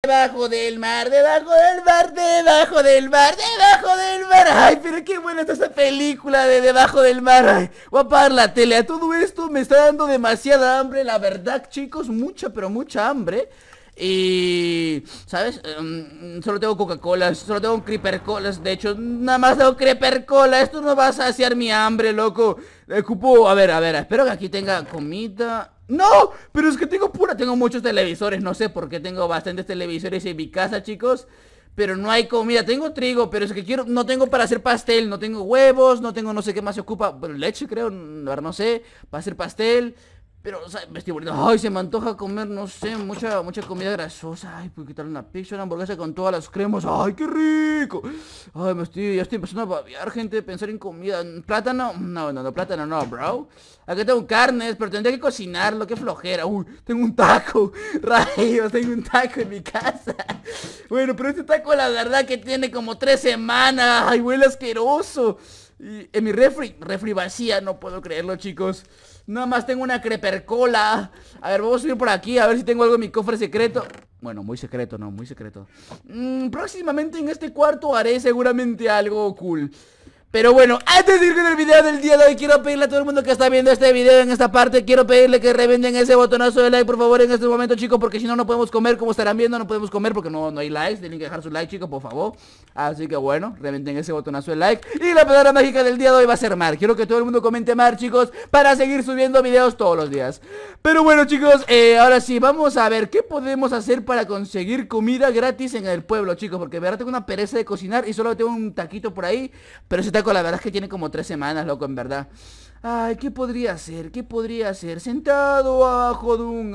debajo del mar, debajo del mar, debajo del mar, debajo del mar. Ay, pero qué buena está esa película de Debajo del Mar. Ay, voy a apagar la tele. A todo esto me está dando demasiada hambre, la verdad, chicos, mucha, pero mucha hambre. Y... ¿sabes? Solo tengo Coca-Cola, solo tengo Creeper Colas. De hecho, nada más tengo Creeper Cola. Esto no va a saciar mi hambre, loco. Ocupo... a ver, espero que aquí tenga comida. ¡No! Pero es que tengo muchos televisores. No sé por qué tengo bastantes televisores en mi casa, chicos. Pero no hay comida, tengo trigo, pero es que no tengo para hacer pastel. No tengo huevos, no tengo, no sé qué más se ocupa. Bueno, leche creo, no sé, para hacer pastel. Pero, o sea, me estoy volviendo... Ay, se me antoja comer, no sé, mucha comida grasosa. Ay, puedo quitarle una pizza, una hamburguesa con todas las cremas. Ay, qué rico. Ay, ya estoy empezando a babear, gente, pensar en comida. ¿Plátano? No, plátano no, bro. Aquí tengo carnes, pero tendría que cocinarlo, qué flojera. Uy, tengo un taco. Rayos, tengo un taco en mi casa. Bueno, pero este taco la verdad que tiene como 3 semanas. Ay, huele asqueroso. Y en mi refri vacía, no puedo creerlo, chicos. Nada más tengo una Creeper Cola. A ver, vamos a subir por aquí a ver si tengo algo en mi cofre secreto. Bueno, muy secreto, no, muy secreto. Próximamente en este cuarto haré seguramente algo cool. Pero bueno, antes de ir con el video del día de hoy, quiero pedirle a todo el mundo que está viendo este video en esta parte, quiero pedirle que revienten ese botonazo de like, por favor, en este momento, chicos, porque si no, no podemos comer, como estarán viendo, no podemos comer porque no hay likes, tienen que dejar su like, chicos, por favor. Así que bueno, revienten ese botonazo de like. Y la palabra mágica del día de hoy va a ser mar. Quiero que todo el mundo comente mar, chicos, para seguir subiendo videos todos los días. Pero bueno, chicos, ahora sí, vamos a ver qué podemos hacer para conseguir comida gratis en el pueblo, chicos, porque de verdad tengo una pereza de cocinar y solo tengo un taquito por ahí, pero ese taco la verdad es que tiene como 3 semanas, loco, en verdad. Ay, ¿qué podría hacer? ¿Qué podría hacer? Sentado abajo de un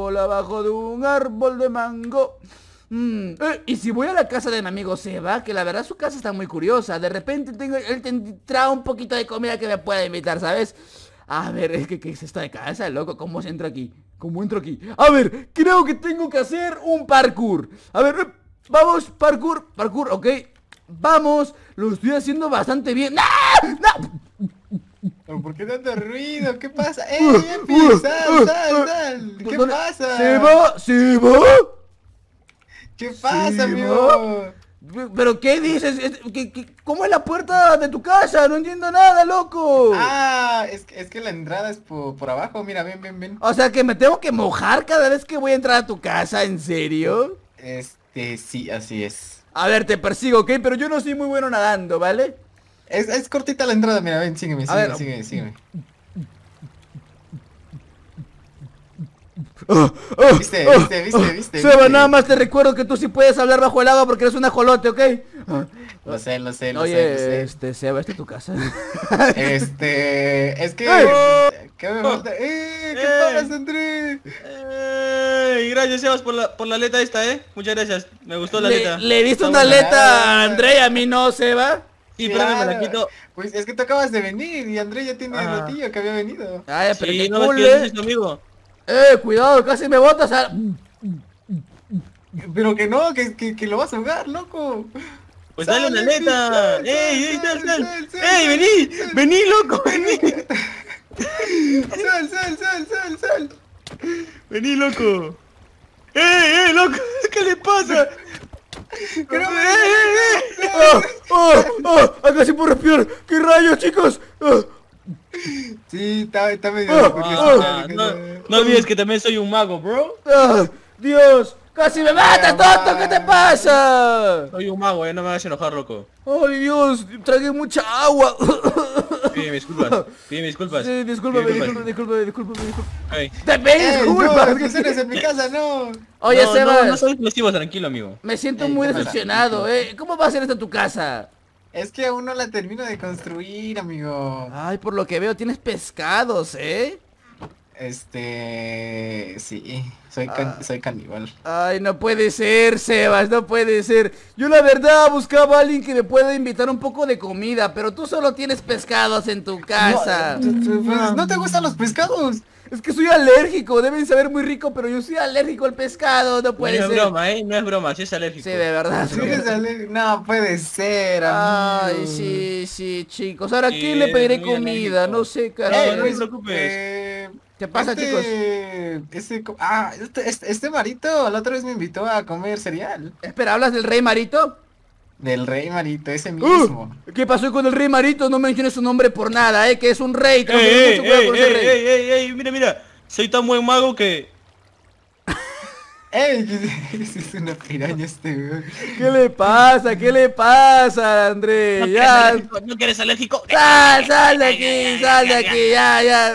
árbol de mango. Y si voy a la casa de mi amigo Seba, que la verdad su casa está muy curiosa, de repente él tendrá un poquito de comida que me pueda invitar, ¿sabes? A ver, es que ¿qué es esta de casa, loco? ¿Cómo se entra aquí? ¿Cómo entro aquí? A ver, creo que tengo que hacer un parkour. A ver, vamos, parkour, ok. Vamos, lo estoy haciendo bastante bien. ¡No! ¡No! ¿Pero por qué tanto ruido? ¿Qué pasa? Epi! ¡Sal! ¿Qué pasa? ¿Se va? ¿Qué pasa, amigo? ¿Pero qué dices? ¿Cómo es la puerta de tu casa? No entiendo nada, loco. Ah, es que la entrada es por abajo. Mira, ven. O sea, que me tengo que mojar cada vez que voy a entrar a tu casa, ¿en serio? Sí, así es. A ver, te persigo, ¿ok? Pero yo no soy muy bueno nadando, ¿vale? Es cortita la entrada, mira, ven, sígueme. ¿Viste? Seba, nada más te recuerdo que tú sí puedes hablar bajo el agua porque eres un ajolote, ¿ok? Lo sé. Oye, Seba, ¿esta es tu casa? Es que... ¿Qué me falta? ¿Qué pasa, André? Gracias, Sebas, por la aleta esta, Muchas gracias, me gustó la aleta. ¿Le diste una aleta a André y a mí no, Seba? Sí, claro. Me la quito. Pues es que tú acabas de venir y André ya tiene ratillo que había venido. Ay, pero sí, qué no, cool, es tu amigo. Cuidado, casi me botas a... Pero que no, que lo vas a jugar, loco. Pues dale una aleta. Sal. Vení, loco, vení. Sal. Vení, loco. Loco, ¿qué le pasa? Acá sí puedo respirar. ¿Qué rayos, chicos? Sí, está medio curioso. No olvides que también soy un mago, bro. Dios, casi me matas, tonto. ¿Qué te pasa? Soy un mago, no me hagas enojar, loco. Ay, Dios, tragué mucha agua. Pídeme disculpas. Sí, discúlpame. Hey. Te pido disculpas. No, que eres en mi casa, no. Oye, Sebas. No soy explosivo, tranquilo, amigo. Me siento muy decepcionado, ¿Cómo va a ser esta tu casa? Es que aún no la termino de construir, amigo. Ay, por lo que veo tienes pescados, Sí, soy caníbal. Ay, no puede ser, Sebas, no puede ser. Yo la verdad buscaba a alguien que me pueda invitar un poco de comida, pero tú solo tienes pescados en tu casa. ¿No te gustan los pescados? Es que soy alérgico, deben saber muy rico, pero yo soy alérgico al pescado, no puede ser. No es broma, no es broma, sí es alérgico. Sí, de verdad. ¿Sí eres alérgico? No puede ser, amigo. Ay, sí, chicos. Ahora, ¿a quién le pediré comida? No sé, carajo. No te preocupes. ¿Qué pasa, chicos? Este Marito la otra vez me invitó a comer cereal. Espera, ¿hablas del rey Marito? Del rey Marito, ese mismo. ¿Qué pasó con el rey Marito? No menciones su nombre por nada, que es un rey. Tengo que tener mucho cuidado con ese rey. ey, mira. Soy tan buen mago que... Es una piraña este, weón. ¿Qué le pasa? ¿Qué le pasa, Andrés? Ya. ¿No quieres alérgico? Sal de aquí, ya.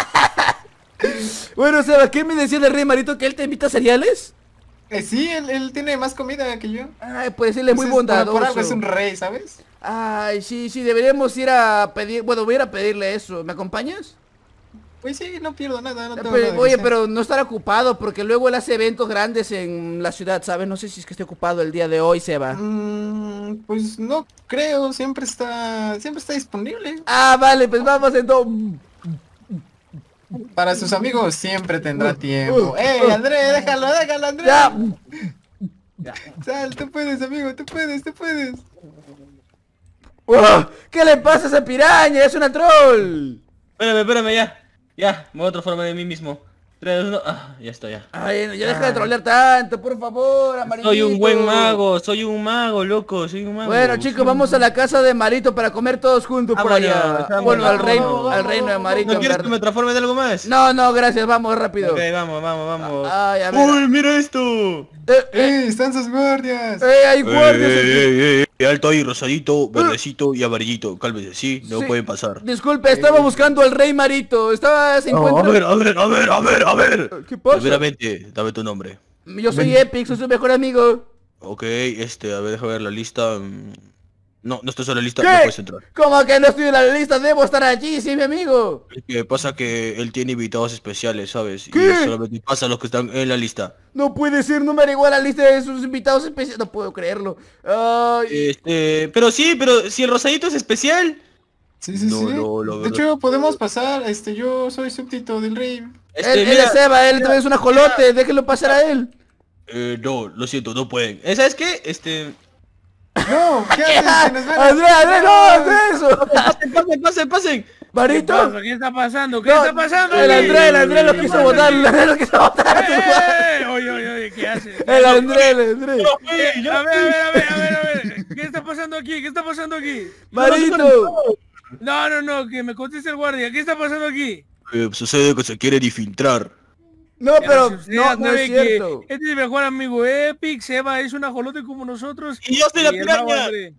Bueno, Seba, ¿qué me decía del rey Marito? ¿Que él te invita a cereales? Sí, él tiene más comida que yo. Ay, pues él es muy Entonces, bondadoso. por algo es un rey, ¿sabes? Ay, sí, deberíamos ir a pedir... Bueno, voy a ir a pedirle eso. ¿Me acompañas? Pues sí, no pierdo nada, no tengo Pues, nada que oye, hacer. pero no estará ocupado porque luego él hace eventos grandes en la ciudad, ¿sabes? No sé si es que esté ocupado el día de hoy, Seba. Pues no creo, siempre está disponible. Ah, vale, pues vamos entonces. Para sus amigos siempre tendrá tiempo. Andrés, déjalo, Andrés. Ya. Sal, tú puedes, amigo, tú puedes. ¿Qué le pasa a esa piraña? Es una troll. Espérame, ya, me voy a transformar de mí mismo. 3, 2, 1, ya está, ya. Ay, no, ya deja de trolear tanto, por favor, amarillito. Soy un buen mago, loco, soy un mago. Bueno, chicos, vamos a la casa de Marito para comer todos juntos por Vámonos, allá. vámonos, Bueno, al vámonos. reino de Marito. ¿No quieres que me transforme en algo más? No, gracias, vamos rápido. Ok, vamos. Ay, a ver. ¡Uy, mira esto! Están sus guardias. Hay guardias aquí. Alto ahí, rosadito, verdecito y amarillito. Cálmese, sí, no Sí. pueden pasar. Disculpe, estaba buscando al rey Marito. Se encuentra... A ver. ¿Qué pasa? Primeramente, dame tu nombre. Yo soy Epic, soy su mejor amigo. Ok, a ver, déjame ver la lista. No estás en la lista, ¿Qué? no puedes entrar. ¿Cómo que no estoy en la lista? Debo estar allí, sí, mi amigo. Es que pasa que él tiene invitados especiales, ¿sabes? ¿Qué? Y solamente pasa los que están en la lista. No puede ser, no me agregó a la lista de sus invitados especiales. No puedo creerlo. Ay. Pero si el rosadito es especial. Sí. No, la De verdad. hecho, podemos pasar, yo soy súbdito del rey. Él Mira, es Seba, él también es un ajolote. Déjenlo pasar a él. no, lo siento, no pueden. ¿Sabes qué? No, ¿qué haces? Se nos van a- Andrés, no haces eso. Pasen. Marito. ¿Qué está pasando? ¿Qué No, está pasando? El Andrés lo quiso votar. El Andrés lo quiso votar. Oye, ¿qué haces? El Andrés. A ver. ¿Qué está pasando aquí? Marito. No, que me conteste el guardia. ¿Qué está pasando aquí? Sucede que se quieren infiltrar. No, pero Usted no sabe es que cierto. Este es mi mejor amigo Epic, Seba es un ajolote como nosotros. Y yo soy la y el mago piraña. André.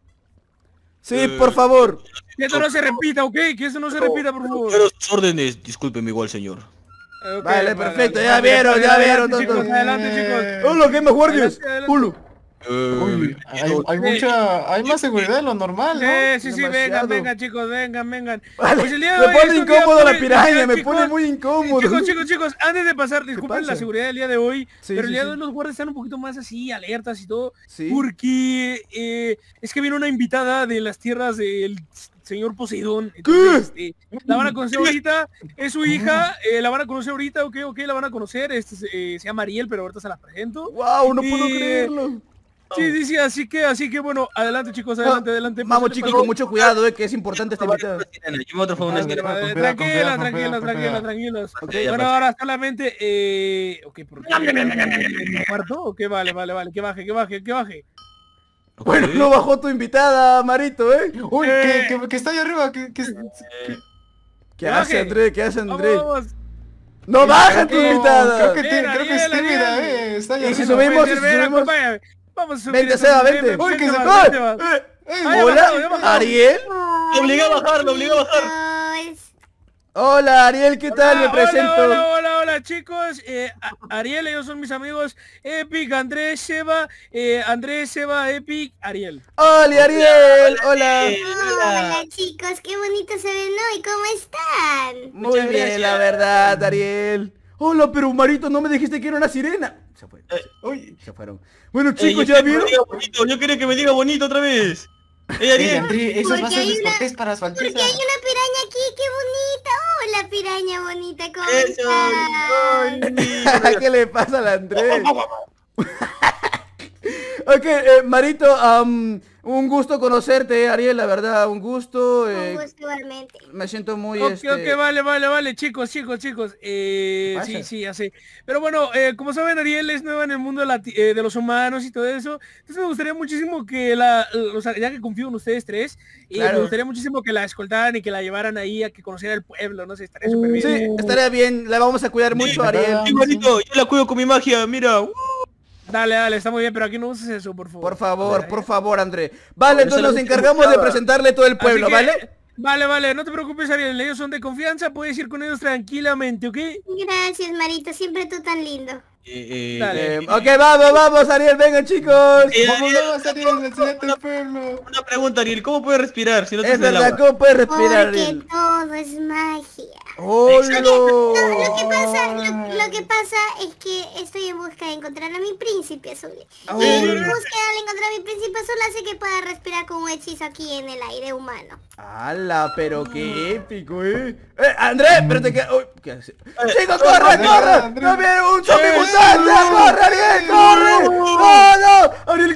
Sí, por favor. Que esto no se repita, ¿ok? Que esto no se repita, por favor. Pero sus órdenes, discúlpeme igual, señor. Ok, Vale, perfecto, ya adelante, vieron, chicos, tontos. adelante, chicos. Hola, ¿qué más guardias? Adelante. Ulo. Uy, hay más seguridad de lo normal, ¿no? Sí, Demasiado. vengan, chicos, vengan. Vale, Pues el día de me hoy pone es un día incómodo la muy piraña, especial, me chicos. pone muy incómodo. Chicos, antes de pasar, disculpen pasa? la seguridad del día de hoy, Sí, pero el sí, día sí. de hoy los guardias están un poquito más así, alertas y todo, Sí. porque es que viene una invitada de las tierras del señor Poseidón. Entonces, la van a conocer ahorita, es su hija, la van a conocer ahorita, ok, la van a conocer, se llama Ariel, pero ahorita se las presento. Wow, no puedo Y- creerlo. Sí, así que bueno, adelante chicos, adelante. Vamos, Pásale, chicos, pásale. con mucho cuidado, que es importante esta invitada. Yo me voy a transformar en una sirena. Con cuidado, con cuidado, Tranquilos. Ok, ya Bueno, pasó. ahora solamente, ok, ¿por qué? ¿En mi cuarto? Ok, vale, que baje. Bueno, Ok. no bajó tu invitada, Marito, Uy, que está ahí arriba, ¿Qué hace André? Vamos. No baja tu No, invitada. creo que es Ariel, tímida, Ariel. está ahí ¿Y si arriba. subimos? Ven, acompáñame. Vamos a subir. Vente, Seba, vente. Uy, que se va. Ey, Hola, ya bajó. Ariel. Lo obligué a bajar. Hola, Ariel, ¿qué tal? Me presento. Hola, chicos. Ariel, ellos son mis amigos Epic, Andrés, Seba, Epic, Ariel. Hola, Ariel. Hola. Hola chicos, qué bonito se ven hoy, ¿cómo están? Muy Muchas bien, gracias. la verdad, Ariel. Hola, pero Marito, no me dijiste que era una sirena. Se fue. Uy, Se fueron. Bueno, chicos, ¿ya vieron? Yo quería que me diga bonito otra vez. Ariel. André, eso va a Porque ser hay una- descortés para su Porque alteza. hay una piraña aquí, qué bonita. Hola piraña bonita, ¿cómo Eso. estás? Ay, ¿Qué le pasa al Andrés? Ok, Marito, un gusto conocerte, Ariel, la verdad, un gusto. Un gusto igualmente. Me siento muy, Ok, vale, chicos, Vaya. sí, ya sé. Pero bueno, como saben, Ariel es nueva en el mundo de los humanos y todo eso. Entonces me gustaría muchísimo que o sea, ya que confío en ustedes tres, Claro. me gustaría muchísimo que la escoltaran y que la llevaran ahí a que conociera el pueblo, no sé, estaría súper bien. Sí, estaría bien, la vamos a cuidar mucho, Ariel. Sí, Marito, yo la cuido con mi magia, mira. Dale, está muy bien, pero aquí no uses eso, por favor. Por favor, André. Vale, entonces nos encargamos de presentarle todo el pueblo, Así que, ¿vale? Vale, no te preocupes, Ariel, ellos son de confianza, puedes ir con ellos tranquilamente, ¿ok? Gracias, Marito, siempre tú tan lindo. Dale. Ok, vamos, Ariel, vengan, chicos. Vámonos, Ariel, enséñate el pueblo. Una pregunta, Ariel, ¿cómo puedes respirar si no Es tienes el verdad, agua? ¿cómo puedes respirar, Porque Ariel? todo es magia. ¡Hola! Lo que pasa es que estoy en busca de encontrar a mi príncipe azul. Oh. Y en búsqueda de encontrar a mi príncipe azul hace que pueda respirar con un hechizo aquí en el aire humano. ¡Hala! Pero qué épico, André, espérate que... uy, ¿qué hace? ¡Chicos, corre! André. ¡No viene un zombie mutante! ¡Corre, Ariel, corre! ¡No! Ariel,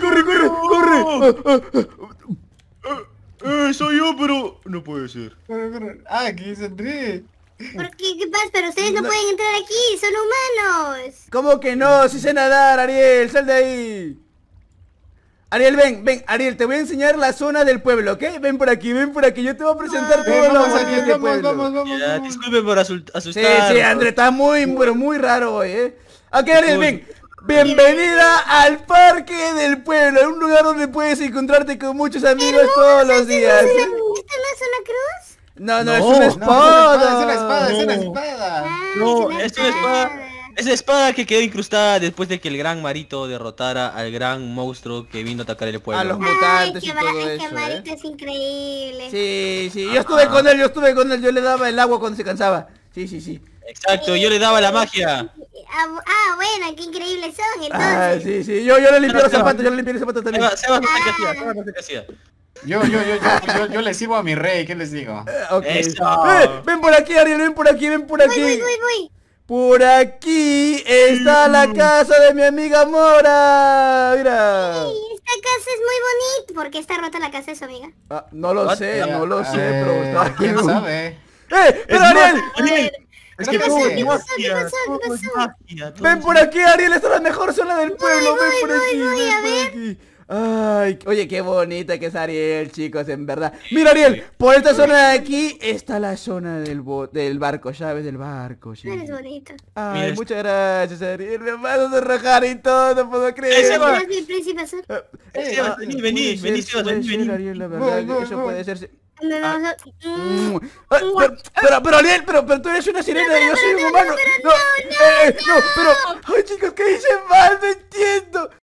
corre! Soy yo, pero no puede ser. Ah, ¿qué es André? ¿Por qué? ¿Qué pasa? Pero ustedes no pueden entrar aquí, son humanos. ¿Cómo que no? Si sé nadar, Ariel, sal de ahí. Ariel, ven, Ariel, te voy a enseñar la zona del pueblo, ¿ok? Ven por aquí, yo te voy a presentar todo lo Vamos, bonito Ariel, del vamos, pueblo. Ya, disculpe por Sí, asustar. André, está muy raro hoy, Ok, Ariel, ven. Bienvenida al Parque del Pueblo, un lugar donde puedes encontrarte con muchos amigos todos los días. ¿Esto no es una cruz? No, es una espada. Es una espada, es una No. espada. No, es es una espada. Es la espada que quedó incrustada después de que el gran Marito derrotara al gran monstruo que vino a atacar el pueblo. A los Ay, mutantes y qué todo es eso, que Marito es increíble. Sí, yo estuve con él, yo le daba el agua cuando se cansaba. Sí. Exacto, yo le daba la magia. Bueno, qué increíbles son, Ah, entonces. sí, yo le limpié los zapatos, también. Sebas no sé qué hacía, Sebas no sé qué hacía. Yo le sirvo a mi rey, ¿qué les digo? Ok. Eso. Ven por aquí, Ariel, ven por aquí. Voy. Por aquí está la casa de mi amiga Mora. Mira. Esta casa es muy bonita. ¿Por qué está rota la casa de su amiga? No lo sé, pero está aquí. ¿Quién sabe? Pero Ariel, Ariel, es que ¿Qué todo pasó? es ¿Qué magia. pasó? Todo ¿Qué es pasó? magia, todo ven es por aquí, Ariel, esta es la mejor zona del pueblo. Ven por aquí, voy, a ven por aquí. Ay, oye, qué bonita que es Ariel, chicos, en verdad. Mira, Ariel, por esta zona de aquí está la zona del barco, llaves del barco. Sí. Eres bonito. Ay, Mira, muchas gracias, Ariel. Me vas a sonrojar y todo, no puedo creer. Ese va. ¿Eres mi príncipe azul? Sebas, vení, Sebas, vení. Ariel, la verdad, que eso puede ser. Me vamos a... Pero Ariel, pero tú eres una sirena y yo soy un humano. No, pero, ay chicos, ¿qué hice mal? No entiendo.